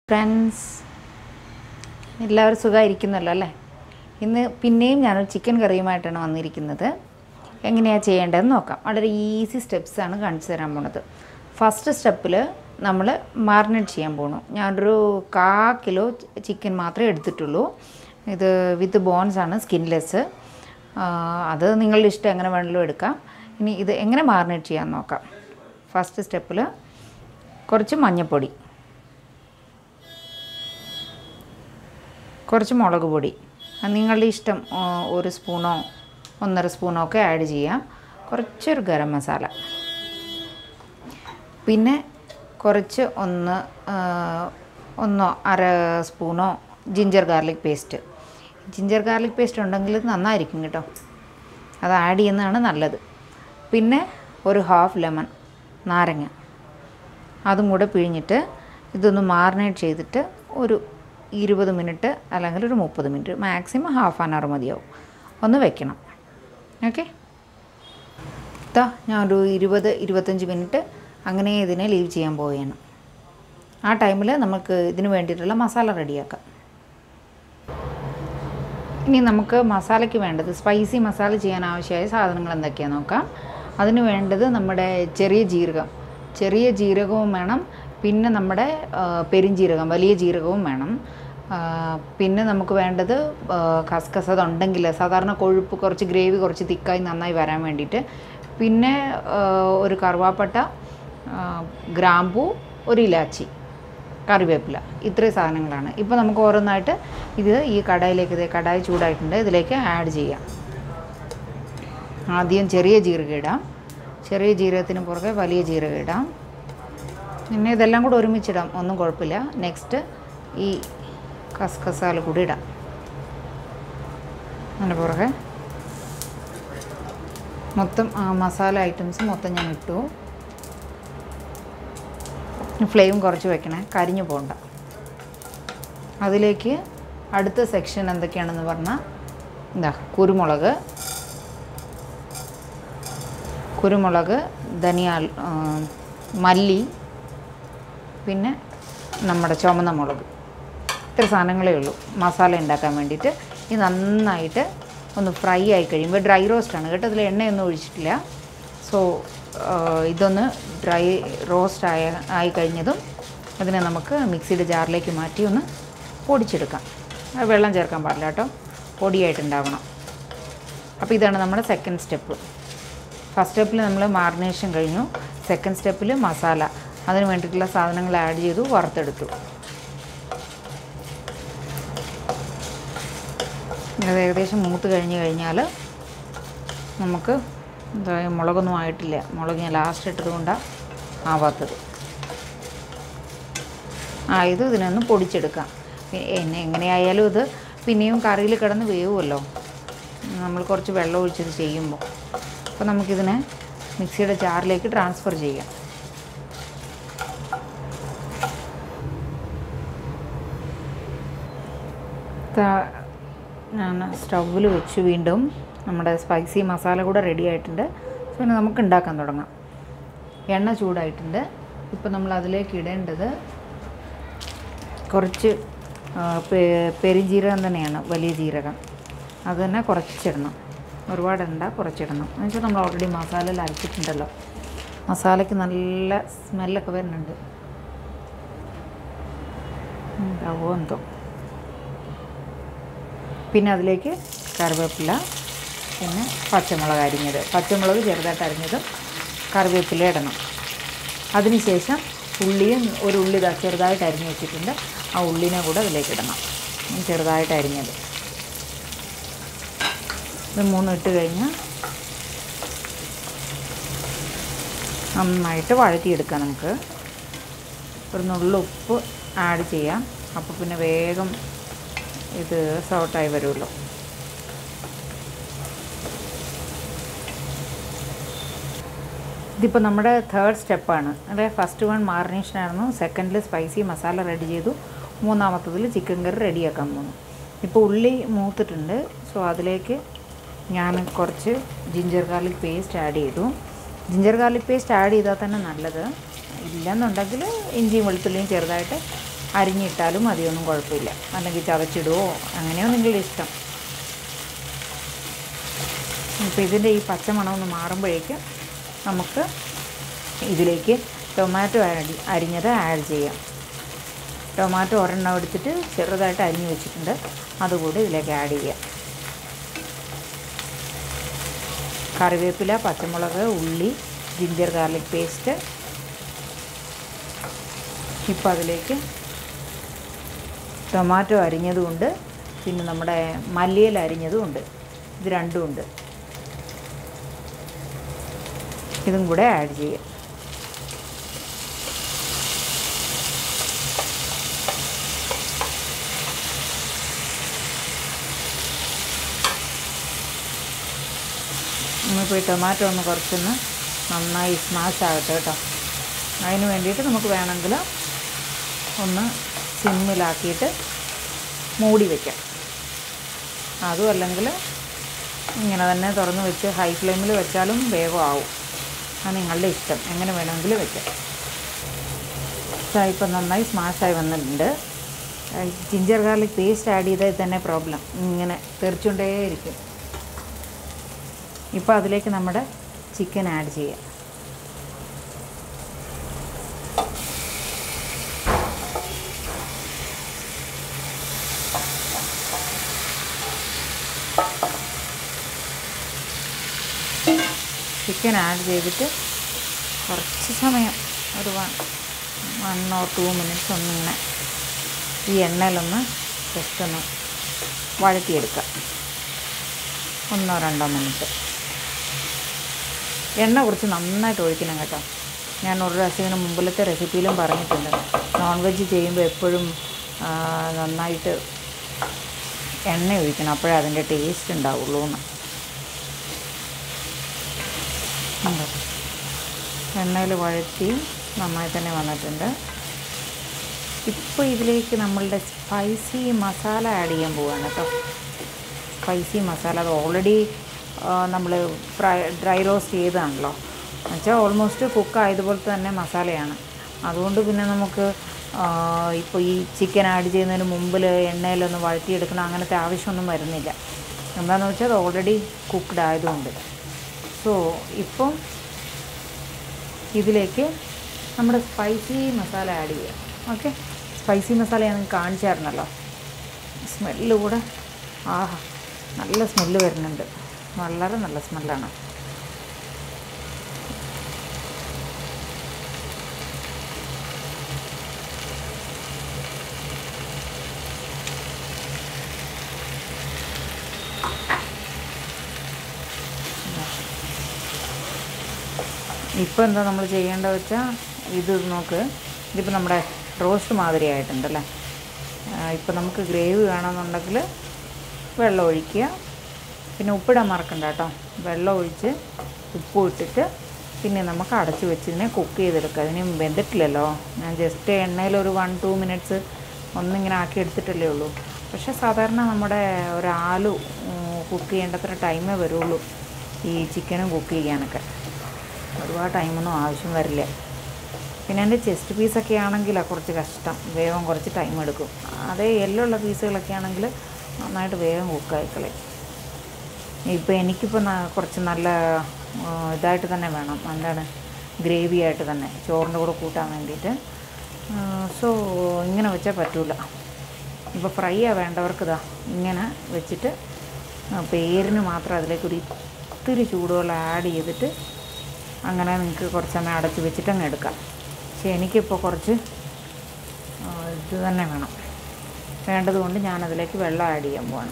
Friends, എല്ലാവരും സുഖമായിരിക്കുന്നല്ലോ അല്ലേ? ഇന്ന് പിന്നെയും ഞാനൊരു ചിക്കൻ കറിയുമായിട്ടാണ് വന്നിരിക്കുന്നത്. എങ്ങനെയാണ് ചെയ്യേണ്ടതെന്ന് നോക്കാം. വളരെ ഈസി സ്റ്റെപ്സാണ് കാണിച്ചു തരാൻ പോണത്. ഫസ്റ്റ് സ്റ്റെപ്പിൽ നമ്മൾ മാറിനേറ്റ് ചെയ്യാൻ പോകണം. ഞാനൊരു 1/4 കിലോ ചിക്കൻ മാത്രമേ എടുത്തിട്ടുള്ളൂ. ഇത് വിത്ത് ബോൺസ് ആണ്, സ്കിൻലെസ്. അത് നിങ്ങളുടെ ഇഷ്ടം എങ്ങനെ വേണമെങ്കിലും എടുക്കാം. ഇനി ഇത് എങ്ങനെ മാറിനേറ്റ് ചെയ്യാൻ നോക്കാം. ഫസ്റ്റ് സ്റ്റെപ്പിൽ കുറച്ച് മഞ്ഞൾപ്പൊടി, കുറച്ച് മുളക് പൊടി, നിങ്ങളുടെ ഇഷ്ടം 1 സ്പൂണോ 1.5 സ്പൂണോ ഒക്കെ ആഡ് ചെയ്യാം. കുറച്ചൊരു ഗരം മസാല, പിന്നെ കുറച്ച് 1.5 സ്പൂണോ ginger garlic paste. Ginger garlic paste ഉണ്ടെങ്കിൽ നന്നായിരിക്കും കേട്ടോ, അത് ആഡ് ചെയ്യുന്നതാണ് നല്ലത്. പിന്നെ ഒരു 1/2 ലെമൺ, നാരങ്ങ, അതും കൂടെ പിഴിഞ്ഞിട്ട് ഇതൊന്ന് മാറിനേറ്റ് ചെയ്തിട്ട് ഒരു 20 മിനിറ്റ് അല്ലെങ്കിൽ ഒരു 30 minute, maximum half an hour മതിയാവും, ഒന്ന് വെക്കണം. ഓക്കെ, ഞാനൊരു 20-25 മിനിറ്റ് അങ്ങനെ ഇതിനെ ലീവ് ചെയ്യാൻ പോവുകയാണ്. ആ ടൈമിൽ നമുക്ക് ഇതിന് വേണ്ടിയിട്ടുള്ള മസാല റെഡിയാക്കാം. ഇനി നമുക്ക് മസാലയ്ക്ക് വേണ്ടത്, സ്പൈസി മസാല ചെയ്യാൻ ആവശ്യമായ സാധനങ്ങൾ എന്തൊക്കെയാണെന്ന് നോക്കാം. അതിന് വേണ്ടത് നമ്മുടെ ചെറിയ ജീരകവും വേണം, പിന്നെ നമ്മുടെ പെരിഞ്ജീരകം, വലിയ ജീരകവും വേണം. പിന്നെ നമുക്ക് വേണ്ടത് കസ്കസ്, അതുണ്ടെങ്കിൽ സാധാരണ കൊഴുപ്പ് കുറച്ച് ഗ്രേവി കുറച്ച് തിക്കായി നന്നായി വരാൻ വേണ്ടിയിട്ട്. പിന്നെ ഒരു കറുവാപ്പട്ട, ഗ്രാമ്പൂ, ഒരു ഇലാച്ചി, കറിവേപ്പില, ഇത്രയും സാധനങ്ങളാണ്. ഇപ്പോൾ നമുക്ക് ഓരോന്നായിട്ട് ഈ കടായി ചൂടായിട്ടുണ്ട്, ഇതിലേക്ക് ആഡ് ചെയ്യാം. ആദ്യം ചെറിയ ജീരകം ഇടാം, ചെറിയ ജീരകത്തിന് പുറകെ വലിയ ജീരകം ഇടാം. പിന്നെ ഇതെല്ലാം കൂടെ ഒരുമിച്ചിടാം, ഒന്നും കുഴപ്പമില്ല. നെക്സ്റ്റ് ഈ കസ്കസാല കൂടി ഇടാം. അതിന് പുറകെ മൊത്തം മസാല ഐറ്റംസ് മൊത്തം ഞാൻ ഇട്ടു. ഫ്ലെയിം കുറച്ച് വെക്കണേ, കരിഞ്ഞു പോകണ്ട. അതിലേക്ക് അടുത്ത സെക്ഷൻ എന്തൊക്കെയാണെന്ന് പറഞ്ഞാൽ, കുരുമുളക്, ധനിയ, മല്ലി, പിന്നെ നമ്മുടെ ചുവന്ന മുളക്, ഇത്ര സാധനങ്ങളേ ഉള്ളൂ മസാല ഉണ്ടാക്കാൻ വേണ്ടിയിട്ട്. ഇത് നന്നായിട്ട് ഒന്ന് ഫ്രൈ ആയി കഴിയുമ്പോൾ, ഡ്രൈ റോസ്റ്റാണ് കേട്ടോ, അതിൽ എണ്ണയൊന്നും ഒഴിച്ചിട്ടില്ല. സോ ഇതൊന്ന് ഡ്രൈ റോസ്റ്റ് ആയി കഴിഞ്ഞതും അതിനെ നമുക്ക് മിക്സിയുടെ ജാറിലേക്ക് മാറ്റി ഒന്ന് പൊടിച്ചെടുക്കാം. വെള്ളം ചേർക്കാൻ പാടില്ല കേട്ടോ, പൊടിയായിട്ടുണ്ടാവണം. അപ്പോൾ ഇതാണ് നമ്മുടെ സെക്കൻഡ് സ്റ്റെപ്പ്. ഫസ്റ്റ് സ്റ്റെപ്പിൽ നമ്മൾ മാറിനേഷൻ കഴിഞ്ഞു. സെക്കൻഡ് സ്റ്റെപ്പിൽ മസാല, അതിന് വേണ്ടിയിട്ടുള്ള സാധനങ്ങൾ ആഡ് ചെയ്തു, വറുത്തെടുത്തു. അത് ഏകദേശം മൂത്ത് കഴിഞ്ഞാൽ നമുക്ക് മുളകൊന്നും ആയിട്ടില്ല. മുളക് ഞാൻ ലാസ്റ്റ് ഇട്ടതുകൊണ്ടാണ് ആവാത്തത്. ഇതിനൊന്ന് പൊടിച്ചെടുക്കാം. എങ്ങനെയായാലും ഇത് പിന്നെയും കറിയിൽ കിടന്ന് വേവുമല്ലോ, നമ്മൾ കുറച്ച് വെള്ളം ഒഴിച്ചത് ചെയ്യുമ്പോൾ. അപ്പോൾ നമുക്കിതിനെ മിക്സിയുടെ ജാറിലേക്ക് ട്രാൻസ്ഫർ ചെയ്യാം. ഞാൻ സ്റ്റൗവിൽ വെച്ച് വീണ്ടും നമ്മുടെ സ്പൈസി മസാല കൂടെ റെഡി ആയിട്ടുണ്ട്. പിന്നെ നമുക്ക് ഉണ്ടാക്കാൻ തുടങ്ങാം. എണ്ണ ചൂടായിട്ടുണ്ട്. ഇപ്പോൾ നമ്മൾ അതിലേക്ക് ഇടേണ്ടത് കുറച്ച് പെരുംജീരകം തന്നെയാണ്, വലിയ ജീരകം. അത് തന്നെ കുറച്ചിടണം, ഒരുപാടിടണ്ട, കുറച്ചിടണം. എന്നുവെച്ചാൽ നമ്മൾ ഓൾറെഡി മസാലയിൽ അരച്ചിട്ടുണ്ടല്ലോ, മസാലയ്ക്ക് നല്ല സ്മെല്ലൊക്കെ വരുന്നുണ്ട്. ഉണ്ടാവോ എന്തോ. പിന്നെ അതിലേക്ക് കറിവേപ്പില, പിന്നെ പച്ചമുളക് ചെറുതായിട്ട് അരിഞ്ഞതും കറിവേപ്പില ഇടണം. അതിനുശേഷം ഒരു ഉള്ളി ചെറുതായിട്ട് അരിഞ്ഞ് വെച്ചിട്ടുണ്ട്, ആ ഉള്ളിനെ കൂടെ അതിലേക്ക് ഇടണം, ചെറുതായിട്ട് അരിഞ്ഞത്. ഇത് 3 ഇട്ട് കഴിഞ്ഞാൽ നന്നായിട്ട് വഴറ്റിയെടുക്കാം. നമുക്ക് ഒരു നുള്ളു ഉപ്പ് ആഡ് ചെയ്യാം, അപ്പോൾ പിന്നെ വേഗം ഇത് സോട്ടായി വരുമല്ലോ. ഇതിപ്പോൾ നമ്മുടെ തേർഡ് സ്റ്റെപ്പാണ് അല്ലേ. ഫസ്റ്റ് വൺ മാറിനേഷൻ ആയിരുന്നു, സെക്കൻഡിൽ സ്പൈസി മസാല റെഡി ചെയ്തു, മൂന്നാമത്തതിൽ ചിക്കൻ കറി റെഡിയാക്കാൻ പോകുന്നു. ഇപ്പോൾ ഉള്ളി മൂത്തിട്ടുണ്ട്. സോ അതിലേക്ക് ഞാൻ കുറച്ച് ജിഞ്ചർ ഗാർലിക് പേസ്റ്റ് ആഡ് ചെയ്തു. ജിഞ്ചർ ഗാർലിക് പേസ്റ്റ് ആഡ് ചെയ്താൽ തന്നെ നല്ലത്. ഇല്ലെന്നുണ്ടെങ്കിൽ ഇഞ്ചിയും വെളുത്തുള്ളിയും ചെറുതായിട്ട് അരിഞ്ഞിട്ടാലും മതിയൊന്നും കുഴപ്പമില്ല, അല്ലെങ്കിൽ ചതച്ചിടുവോ അങ്ങനെയോ നിങ്ങളുടെ ഇഷ്ടം. ഇപ്പോൾ ഇതിൻ്റെ ഈ പച്ചമണം ഒന്ന് മാറുമ്പോഴേക്കും നമുക്ക് ഇതിലേക്ക് ടൊമാറ്റോ അരിഞ്ഞത് ആഡ് ചെയ്യാം. ടൊമാറ്റോ ഒരെണ്ണം എടുത്തിട്ട് ചെറുതായിട്ട് അരിഞ്ഞ് വെച്ചിട്ടുണ്ട്, അതുകൂടി ഇതിലേക്ക് ആഡ് ചെയ്യാം. കറിവേപ്പില, പച്ചമുളക്, ഉള്ളി, ജിഞ്ചർ ഗാർലിക് പേസ്റ്റ്. ഇപ്പോൾ അതിലേക്ക് ടൊമാറ്റോ അരിഞ്ഞതുമുണ്ട്, പിന്നെ നമ്മുടെ മല്ലിയില അരിഞ്ഞതുമുണ്ട്. ഇത് രണ്ടും ഉണ്ട്. ഇതും കൂടെ ആഡ് ചെയ്യാം. ഇപ്പോൾ ഈ ടൊമാറ്റോ ഒന്ന് കുറച്ചൊന്ന് നന്നായി സ്മാഷ് ആകട്ടെ കേട്ടോ. അതിന് വേണ്ടിയിട്ട് നമുക്ക് വേണമെങ്കിൽ ഒന്ന് സിമ്മിലാക്കിയിട്ട് മൂടി വയ്ക്കാം. അതും അല്ലെങ്കിൽ ഇങ്ങനെ തന്നെ തുറന്ന് വെച്ച് ഹൈ ഫ്ലെയിമിൽ വെച്ചാലും വേഗം ആവും. അത് നിങ്ങളുടെ ഇഷ്ടം, എങ്ങനെ വേണമെങ്കിലും വെക്കാം. ഇപ്പം നന്നായി സ്മാഷായി വന്നിട്ടുണ്ട്. ജിഞ്ചർ ഗാർലിക് പേസ്റ്റ് ആഡ് ചെയ്താൽ തന്നെ പ്രോബ്ലം, ഇങ്ങനെ തെറിച്ചുകൊണ്ടേയിരിക്കും. ഇപ്പോൾ അതിലേക്ക് നമ്മുടെ ചിക്കൻ ആഡ് ചെയ്യാം. ചിക്കൻ ആഡ് ചെയ്തിട്ട് കുറച്ച് സമയം, ഒരു 1 or 2 minutes ഒന്നിങ്ങനെ ഈ എണ്ണയിലൊന്ന് ജസ്റ്റ് ഒന്ന് വഴറ്റിയെടുക്കുക. 1 or 2 minutes. എണ്ണ കുറച്ച് നന്നായിട്ട് ഒഴിക്കണം കേട്ടോ. ഞാൻ ഒരു പ്രാവശ്യം മുമ്പിലത്തെ റെസിപ്പിയിലും പറഞ്ഞിട്ടുണ്ട്, നോൺ വെജ് ചെയ്യുമ്പോൾ എപ്പോഴും നന്നായിട്ട് എണ്ണ ഒഴിക്കണം, അപ്പോഴേ അതിൻ്റെ ടേസ്റ്റ് ഉണ്ടാവുള്ളൂ എന്ന്. എണ്ണയിൽ വഴറ്റി നന്നായി തന്നെ വന്നിട്ടുണ്ട്. ഇപ്പോൾ ഇതിലേക്ക് നമ്മളുടെ സ്പൈസി മസാല ആഡ് ചെയ്യാൻ പോവുകയാണ് കേട്ടോ. സ്പൈസി മസാല അത് ഓൾറെഡി നമ്മൾ ഡ്രൈ റോസ്റ്റ് ചെയ്തതാണല്ലോ, എന്നുവെച്ചാൽ ഓൾമോസ്റ്റ് കുക്കായതുപോലത്തെ തന്നെ മസാലയാണ്. അതുകൊണ്ട് പിന്നെ നമുക്ക് ഇപ്പോൾ ഈ ചിക്കൻ ആഡ് ചെയ്യുന്നതിന് മുമ്പിൽ എണ്ണയിലൊന്ന് വഴറ്റിയെടുക്കണം അങ്ങനത്തെ ആവശ്യമൊന്നും വരുന്നില്ല. എന്താണെന്ന് വെച്ചാൽ അത് ഓൾറെഡി കുക്ക്ഡ് ആയതുകൊണ്ട്. സോ ഇപ്പം ഇതിലേക്ക് നമ്മുടെ സ്പൈസി മസാല ആഡ് ചെയ്യാം. ഓക്കെ, സ്പൈസി മസാല ഞാൻ കാണിച്ചായിരുന്നല്ലോ. സ്മെല്ല് കൂടെ ആഹാ നല്ല സ്മെല്ല് വരുന്നുണ്ട്, വളരെ നല്ല സ്മെല്ലാണ്. ഇപ്പോൾ എന്താ നമ്മൾ ചെയ്യേണ്ടത് വെച്ചാൽ, ഇത് നോക്ക്, ഇതിപ്പോൾ നമ്മുടെ റോസ്റ്റ് മാതിരി ആയിട്ടുണ്ടല്ലേ. ഇപ്പോൾ നമുക്ക് ഗ്രേവി വേണമെന്നുണ്ടെങ്കിൽ വെള്ളം ഒഴിക്കുക, പിന്നെ ഉപ്പിടാൻ മറക്കണ്ട കേട്ടോ. വെള്ളം ഒഴിച്ച് ഉപ്പ് ഇട്ടിട്ട് പിന്നെ നമുക്ക് അടച്ച് വെച്ച് ഇതിനെ കുക്ക് ചെയ്തെടുക്കുക. അതിന് വെന്തിട്ടില്ലല്ലോ, ഞാൻ ജസ്റ്റ് എണ്ണയിൽ ഒരു 1-2 minutes ഒന്നിങ്ങനെ ആക്കി എടുത്തിട്ടല്ലേ ഉള്ളൂ. പക്ഷേ സാധാരണ നമ്മുടെ ഒരാലു കുക്ക് ചെയ്യേണ്ടത്ര ടൈമേ വരുള്ളൂ ഈ ചിക്കനും കുക്ക് ചെയ്യാനൊക്കെ. ഒരുപാട് ടൈമൊന്നും ആവശ്യം വരില്ല. പിന്നെ എൻ്റെ ചെസ്റ്റ് പീസൊക്കെ ആണെങ്കിലാണ് കുറച്ച് കഷ്ടം, വേഗം കുറച്ച് ടൈം എടുക്കും. അതേ എല്ലുള്ള പീസുകളൊക്കെ ആണെങ്കിൽ നന്നായിട്ട് വേഗം കുക്കായിക്കളയും. ഇപ്പോൾ എനിക്കിപ്പോൾ കുറച്ച് നല്ല ഇതായിട്ട് തന്നെ വേണം, എന്താണ് ഗ്രേവി ആയിട്ട് തന്നെ ചോറിൻ്റെ കൂടെ കൂട്ടാൻ വേണ്ടിയിട്ട്. സോ ഇങ്ങനെ വെച്ചാൽ പറ്റില്ല. ഇപ്പോൾ ഫ്രൈ വേണ്ടവർക്ക് ഇതാ ഇങ്ങനെ വെച്ചിട്ട് പേരിന് മാത്രം അതിലേക്ക് ഒരു ഇത്തിരി ചൂടുവെള്ളം ആഡ് ചെയ്തിട്ട് അങ്ങനെ നിങ്ങൾക്ക് കുറച്ച് സമയം അടച്ച് വെച്ചിട്ട് അങ്ങ് എടുക്കാം. പക്ഷേ എനിക്കിപ്പോൾ കുറച്ച് ഇത് തന്നെ വേണ്ടതുകൊണ്ട് ഞാനതിലേക്ക് വെള്ളം ആഡ് ചെയ്യാൻ പോവാണ്.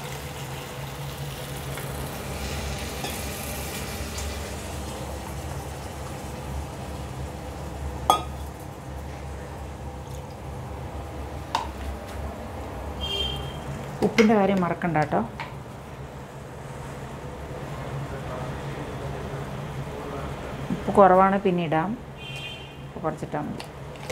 ഉപ്പിൻ്റെ കാര്യം മറക്കണ്ട കേട്ടോ. ഉപ്പ് കുറവാണ് പിന്നെ ഇടാം, കുറച്ചിട്ടാൽ മതി.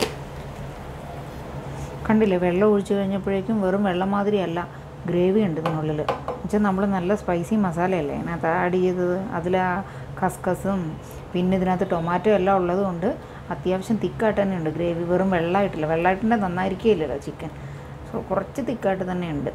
കണ്ടില്ലേ, വെള്ളം ഒഴിച്ച് കഴിഞ്ഞപ്പോഴേക്കും വെറും വെള്ളം മാതിരിയല്ല, ഗ്രേവി ഉണ്ട് ഇതിനുള്ളിൽ. എന്നുവെച്ചാൽ നമ്മൾ നല്ല സ്പൈസി മസാലയല്ലേ ഇതിനകത്ത് ആഡ് ചെയ്തത്. അതിൽ ആ കസ്കസും പിന്നെ ഇതിനകത്ത് ടൊമാറ്റോ എല്ലാം ഉള്ളതുകൊണ്ട് അത്യാവശ്യം തിക്കായിട്ട് തന്നെയുണ്ട് ഗ്രേവി, വെറും വെള്ളമായിട്ടില്ല. വെള്ളമായിട്ടിൻ്റെ നന്നായിരിക്കില്ലല്ലോ ചിക്കൻ. സോ കുറച്ച് തിക്കായിട്ട് തന്നെയുണ്ട്.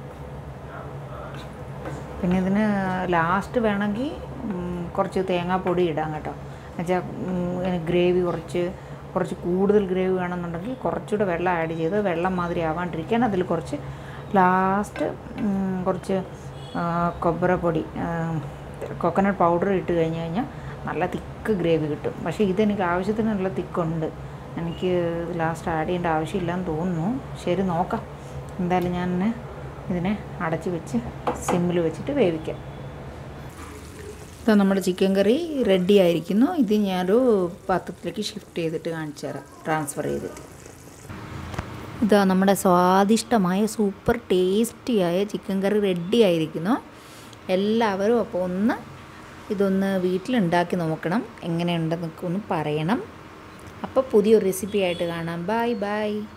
പിന്നെ ഇതിന് ലാസ്റ്റ് വേണമെങ്കിൽ കുറച്ച് തേങ്ങാപ്പൊടി ഇടാം കേട്ടോ. എന്നുവെച്ചാൽ ഗ്രേവി കുറച്ച് കൂടുതൽ ഗ്രേവി വേണമെന്നുണ്ടെങ്കിൽ കുറച്ചുകൂടെ വെള്ളം ആഡ് ചെയ്ത് വെള്ളം മാതിരി ആവാണ്ടിരിക്കാൻ അതിൽ കുറച്ച് ലാസ്റ്റ് കുറച്ച് കോക്കനട്ട് പൗഡർ ഇട്ട് കഴിഞ്ഞാൽ നല്ല തിക്ക് ഗ്രേവി കിട്ടും. പക്ഷേ ഇതെനിക്ക് ആവശ്യത്തിനുള്ള തിക്കുണ്ട്. എനിക്ക് ലാസ്റ്റ് ആഡ് ചെയ്യേണ്ട ആവശ്യമില്ലെന്ന് തോന്നുന്നു. ശരി, നോക്കാം. എന്തായാലും ഞാൻ ഇതിനെ അടച്ച് വെച്ച് സിമ്മിൽ വെച്ചിട്ട് വേവിക്കാം. ഇതാ നമ്മുടെ ചിക്കൻ കറി റെഡി ആയിരിക്കുന്നു. ഇത് ഞാനൊരു പാത്രത്തിലേക്ക് ഷിഫ്റ്റ് ചെയ്തിട്ട് കാണിച്ചു തരാം, ട്രാൻസ്ഫർ ചെയ്തിട്ട്. ഇതാ നമ്മുടെ സ്വാദിഷ്ടമായ സൂപ്പർ ടേസ്റ്റിയായ ചിക്കൻ കറി റെഡി ആയിരിക്കുന്നു. എല്ലാവരും അപ്പോൾ ഇതൊന്ന് വീട്ടിലുണ്ടാക്കി നോക്കണം. എങ്ങനെയുണ്ടെന്നൊക്കെ ഒന്ന് പറയണം. അപ്പോൾ പുതിയൊരു റെസിപ്പി ആയിട്ട് കാണാം. Bye by.